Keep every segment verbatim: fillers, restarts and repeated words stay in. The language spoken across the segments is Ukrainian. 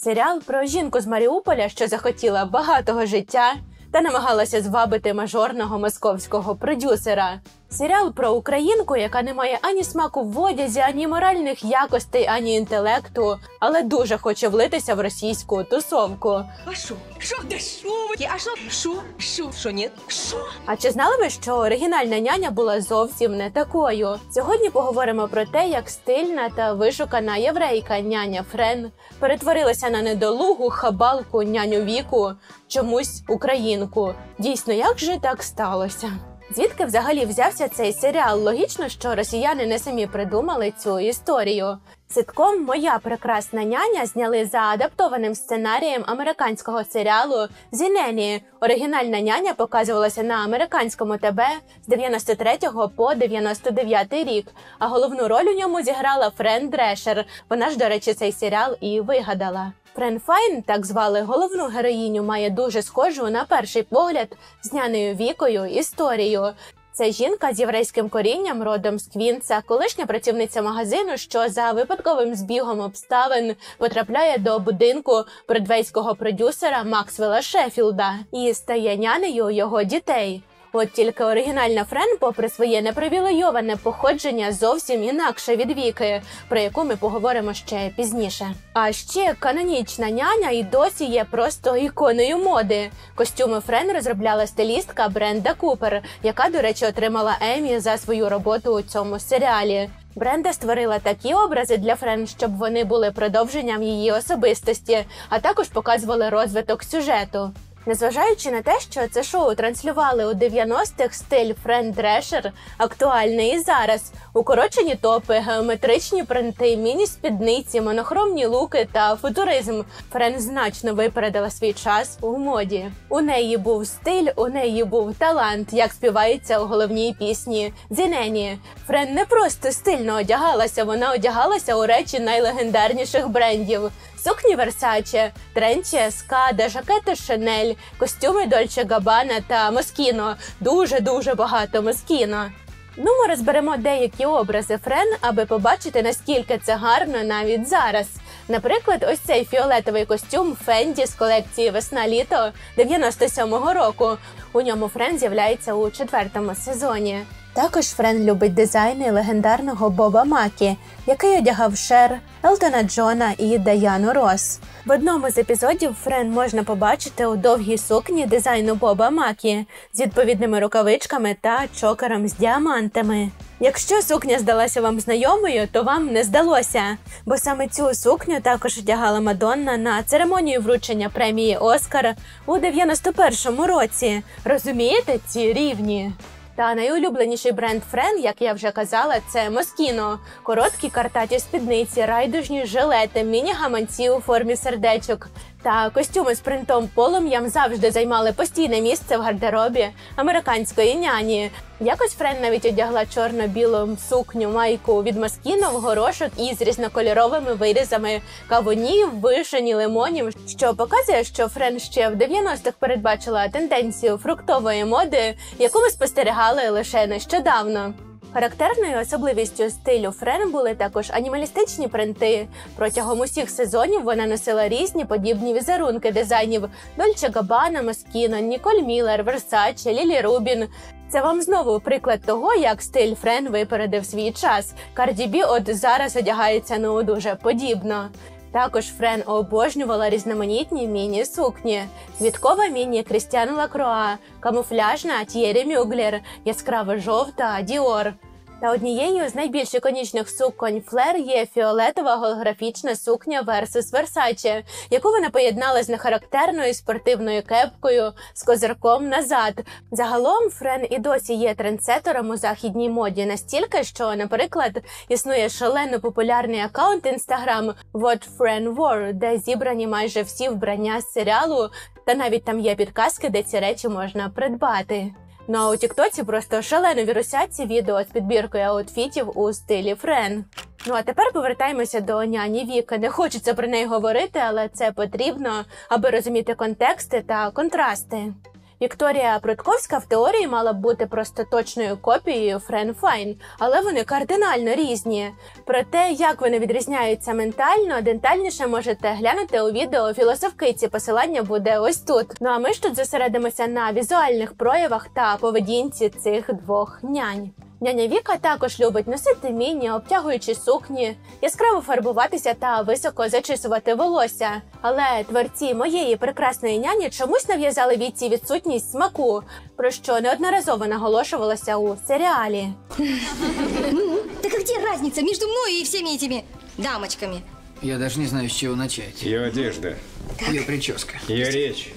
Серіал про жінку з Маріуполя, що захотіла багатого життя та намагалася звабити мажорного московського продюсера. Серіал про українку, яка не має ані смаку в одязі, ані моральних якостей, ані інтелекту, але дуже хоче влитися в російську тусовку. А шо? Шо? Да шо? А шо? Шо? Шо? Шо нет? Шо? А чи знали ви, що оригінальна няня була зовсім не такою? Сьогодні поговоримо про те, як стильна та вишукана єврейка няня Френ перетворилася на недолугу хабалку няню Віку, чомусь українку. Дійсно, як же так сталося? Звідки взагалі взявся цей серіал? Логічно, що росіяни не самі придумали цю історію. Ситком «Моя прекрасна няня» зняли за адаптованим сценарієм американського серіалу «Зінені». Оригінальна няня показувалася на американському ТБ з дев'яносто третього по дев'яносто дев'ятий рік, а головну роль у ньому зіграла Френ Дрешер. Вона ж, до речі, цей серіал і вигадала. Френ Файн, так звали головну героїню, має дуже схожу, на перший погляд, з нянею Вікою історію. Це жінка з єврейським корінням, родом з Квінса, колишня працівниця магазину, що за випадковим збігом обставин потрапляє до будинку бродвейського продюсера Максвелла Шеффілда і стає нянею його дітей. От тільки оригінальна Френ, попри своє непривілейоване походження, зовсім інакше від Віки, про яку ми поговоримо ще пізніше. А ще канонічна няня і досі є просто іконою моди. Костюми Френ розробляла стилістка Бренда Купер, яка, до речі, отримала Еммі за свою роботу у цьому серіалі. Бренда створила такі образи для Френ, щоб вони були продовженням її особистості, а також показували розвиток сюжету. Незважаючи на те, що це шоу транслювали у дев'яностих, стиль Френ Дрешер актуальний і зараз. Укорочені топи, геометричні принти, міні-спідниці, монохромні луки та футуризм. Френ значно випередила свій час у моді. У неї був стиль, у неї був талант, як співається у головній пісні «Зінені». Френ не просто стильно одягалася, вона одягалася у речі найлегендарніших брендів. Сукні Версаче, тренчі Ескада, жакети Шанель, костюми Дольче Габбана та Москіно. Дуже-дуже багато Москіно. Ну, ми розберемо деякі образи Френ, аби побачити, наскільки це гарно навіть зараз. Наприклад, ось цей фіолетовий костюм Фенді з колекції «Весна-літо» дев'яносто сьомого року. У ньому Френ з'являється у четвертому сезоні. Також Френ любить дизайни легендарного Боба Макі, який одягав Шер, Елтона Джона і Даяну Росс. В одному з епізодів Френ можна побачити у довгій сукні дизайну Боба Макі з відповідними рукавичками та чокером з діамантами. Якщо сукня здалася вам знайомою, то вам не здалося, бо саме цю сукню також одягала Мадонна на церемонію вручення премії «Оскар» у дев'яносто першому році. Розумієте ці рівні? Та найулюбленіший бренд Френ, як я вже казала, це Москіно. Короткі картаті спідниці, райдужні жилети, міні-гаманці у формі сердечок та костюми з принтом полум'ям завжди займали постійне місце в гардеробі американської няні. Якось Френ навіть одягла чорно-білу сукню майку від Москіно в горошок із різнокольоровими вирізами кавунів, вишень і лимонів, що показує, що Френ ще в дев'яностих передбачила тенденцію фруктової моди, яку ми спостерігали лише нещодавно. Характерною особливістю стилю Френ були також анімалістичні принти. Протягом усіх сезонів вона носила різні подібні візерунки дизайнів Дольче Габбана, Москіно, Ніколь Міллер, Версаче, Лілі Рубін. Це вам знову приклад того, як стиль Френ випередив свій час. Карді Бі от зараз одягається ну дуже подібно. Також Френ обожнювала різноманітні міні-сукні. Квіткова міні Крістіан Лакруа, камуфляжна Т'єрі Мюглер, яскраво жовта Діор. Та однією з найбільш іконічних суконь Флер є фіолетова голографічна сукня Versus Versace, яку вона поєднала з нехарактерною спортивною кепкою з козирком назад. Загалом Френ і досі є трендсетером у західній моді настільки, що, наприклад, існує шалено популярний аккаунт Instagram What Fren Wore, де зібрані майже всі вбрання з серіалу, та навіть там є підказки, де ці речі можна придбати. Ну а у тіктоці просто шалено вірусять ці відео з підбіркою аутфітів у стилі Френ. Ну а тепер повертаємося до няні Віки. Не хочеться про неї говорити, але це потрібно, аби розуміти контексти та контрасти. Вікторія Прудковська в теорії мала б бути просто точною копією Френ Файн, але вони кардинально різні. Про те, як вони відрізняються ментально, детальніше можете глянути у відео «Філософкиці», посилання буде ось тут. Ну а ми ж тут зосередимося на візуальних проявах та поведінці цих двох нянь. Няня Віка також любить носити міні, обтягуючі сукні, яскраво фарбуватися та високо зачісувати волосся. Але творці моєї прекрасної няні чомусь нав'язали Віці відсутність смаку, про що неодноразово наголошувалося у серіалі. Ну, так а где разница между мной и всеми этими дамочками? Я даже не знаю, с чего начать. Ее одежда, Ее прическа. ее речь,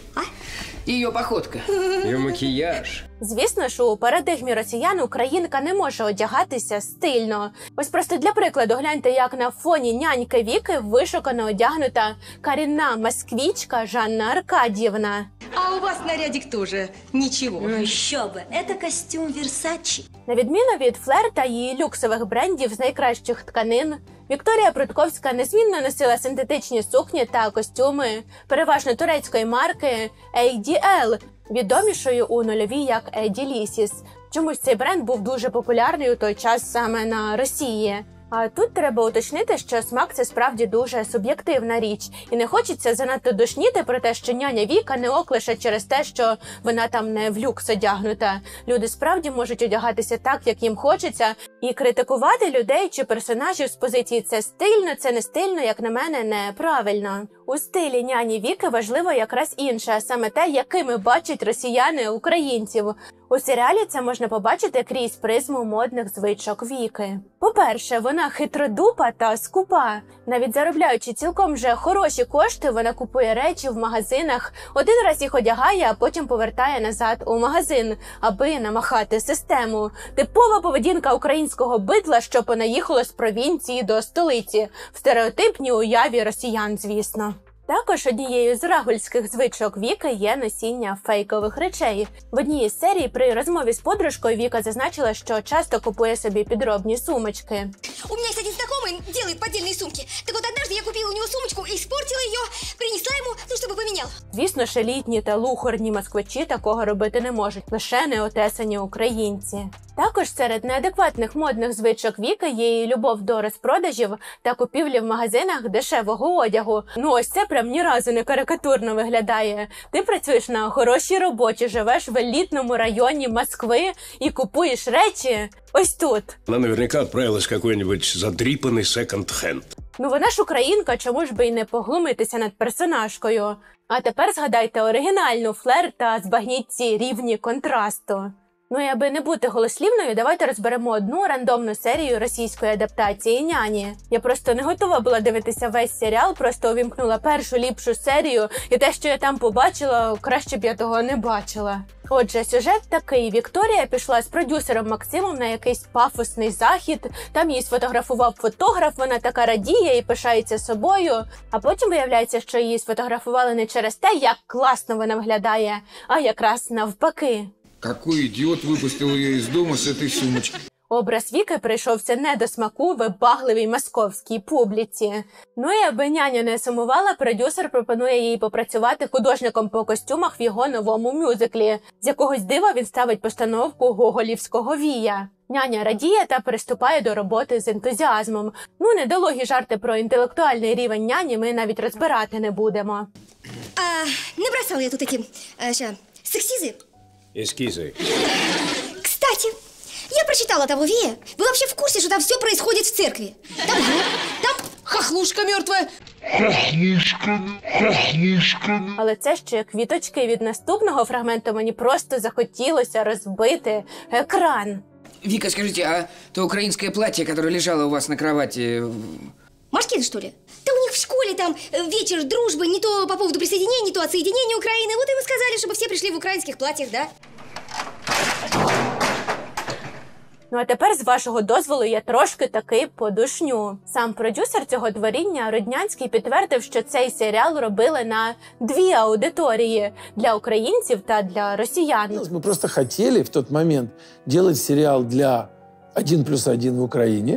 Ее походка. ее макияж. Звісно ж, у парадигмі росіян українка не може одягатися стильно. Ось просто для прикладу гляньте, як на фоні няньки Віки вишукано одягнута корінна москвичка Жанна Аркадьевна. А у вас нарядик тоже ничего. Ну еще бы, это костюм Версачи. На відміну від Флер та її люксових брендів з найкращих тканин, Вікторія Прудковська незмінно носила синтетичні сукні та костюми, переважно турецької марки ей ді ел, відомішою у нульові як Еді Лісіс. Чомусь цей бренд був дуже популярний у той час саме на Росії. А тут треба уточнити, що смак – це справді дуже суб'єктивна річ. І не хочеться занадто душніти про те, що няня Віка не ок лише через те, що вона там не в люкс одягнута. Люди справді можуть одягатися так, як їм хочеться. І критикувати людей чи персонажів з позиції «це стильно», «це не стильно», як на мене, неправильно. У стилі няні Віки важливо якраз інше, а саме те, якими бачать росіяни українців. У серіалі це можна побачити крізь призму модних звичок Віки. По-перше, вона хитродупа та скупа. Навіть заробляючи цілком вже хороші кошти, вона купує речі в магазинах, один раз їх одягає, а потім повертає назад у магазин, аби намахати систему. Типова поведінка українського бидла, що понаїхало з провінції до столиці. В стереотипній уяві росіян, звісно. Також однією з рагульських звичок Віки є носіння фейкових речей. В одній із серій при розмові з подружкою Віка зазначила, що часто купує собі підробні сумочки. У меня есть один знакомый, делает поддельные сумки. Так вот, однажды я купила у него сумочку, испортила ее, принесла ему, ну, чтобы поменял. Звісно ж, елітні та лухарні москвичі такого робити не можуть, лише неотесані українці. Також серед неадекватних модних звичок Віки є її любов до розпродажів та купівлі в магазинах дешевого одягу. Ну ось це прям ні разу не карикатурно виглядає. Ти працюєш на хорошій роботі, живеш в елітному районі Москви і купуєш речі ось тут. Она наверняка отправилась в какой-нибудь задрипанный секонд-хенд. Ну вона ж українка, чому ж би й не поглумитися над персонажкою? А тепер згадайте оригінальну Флер та збагніть ці рівні контрасту. Ну і аби не бути голослівною, давайте розберемо одну рандомну серію російської адаптації «Няні». Я просто не готова була дивитися весь серіал, просто увімкнула першу ліпшу серію, і те, що я там побачила, краще б я того не бачила. Отже, сюжет такий. Вікторія пішла з продюсером Максимом на якийсь пафосний захід, там її сфотографував фотограф, вона така радіє і пишається собою, а потім виявляється, що її сфотографували не через те, як класно вона виглядає, а якраз навпаки. Какой идиот выпустил ее из дома с этой сумочкой? Образ Віки прийшовся не до смаку вибагливій московській публіці. Ну і аби няня не сумувала, продюсер пропонує їй попрацювати художником по костюмах в його новому мюзиклі. З якогось дива він ставить постановку гоголівського Вія. Няня радіє та приступає до роботи з ентузіазмом. Ну, недолугі жарти про інтелектуальний рівень няні ми навіть розбирати не будемо. А, набросала я тут эти, а, ща, сексизы. Эскизы. Кстати, я прочитала того Вия. Вы вообще в курсе, что там все происходит в церкви? Там гроб, там хохлушка мертвая. Хохлушками, хохлушками. Але це ще квіточки від наступного фрагменту. Мені просто захотілося розбити екран. Вика, скажите, а то украинское платье, которое лежало у вас на кровати... Машкин, что ли? Да у них в школе там э, вечер дружбы, не то по поводу присоединения, не то отсоединения Украины. Вот им и сказали, чтобы все пришли в украинских платьях, да? Ну а тепер, з вашого дозволу, я трошки таки подушню. Сам продюсер цього творіння, Руднянський, підтвердив, що цей серіал робили на дві аудиторії – для українців та для росіян. Мы просто хотели в тот момент делать сериал для один плюс один в Украине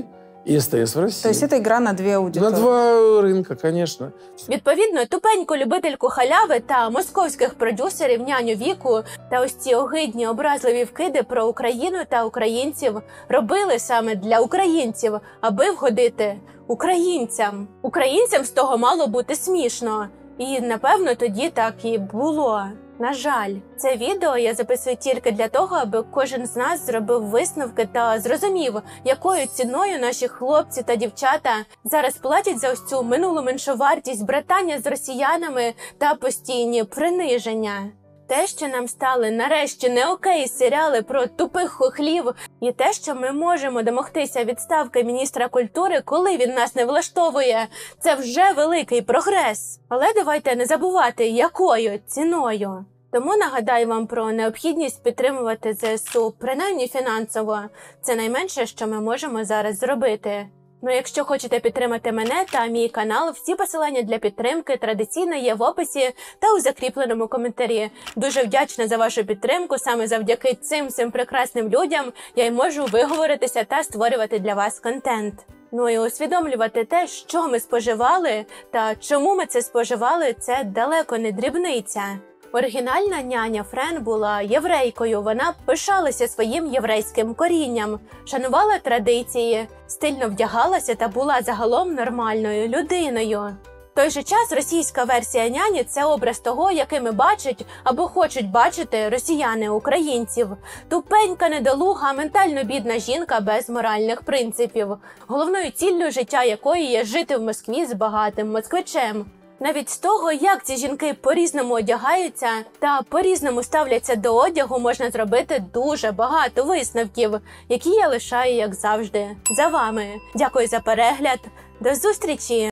И СТС в России. То есть это игра на две аудитории? На два рынка, конечно. Відповідно, тупеньку любительку халяви та московських продюсерів няню Віку та ось ці огидні образливі вкиди про Україну та українців робили саме для українців, аби вгодити українцям. Українцям з того мало бути смішно. І, напевно, тоді так і було. На жаль, це відео я записую тільки для того, аби кожен з нас зробив висновки та зрозумів, якою ціною наші хлопці та дівчата зараз платять за ось цю минулу меншовартість, братання з росіянами та постійні приниження. Те, що нам стали нарешті не окей серіали про тупих хохлів, і те, що ми можемо домогтися відставки міністра культури, коли він нас не влаштовує, це вже великий прогрес. Але давайте не забувати, якою ціною. Тому нагадаю вам про необхідність підтримувати ЗСУ, принаймні фінансово. Це найменше, що ми можемо зараз зробити. Ну, якщо хочете підтримати мене та мій канал, всі посилання для підтримки традиційно є в описі та у закріпленому коментарі. Дуже вдячна за вашу підтримку, саме завдяки цим всім прекрасним людям я й можу виговоритися та створювати для вас контент. Ну і усвідомлювати те, що ми споживали та чому ми це споживали, це далеко не дрібниця. Оригінальна няня Френ була єврейкою, вона пишалася своїм єврейським корінням, шанувала традиції, стильно вдягалася та була загалом нормальною людиною. В той же час російська версія няні – це образ того, якими бачать або хочуть бачити росіяни українців. Тупенька, недолуга, ментально бідна жінка без моральних принципів, головною ціллю життя якої є жити в Москві з багатим москвичем. Навіть з того, як ці жінки по-різному одягаються та по-різному ставляться до одягу, можна зробити дуже багато висновків, які я лишаю, як завжди, за вами. Дякую за перегляд. До зустрічі!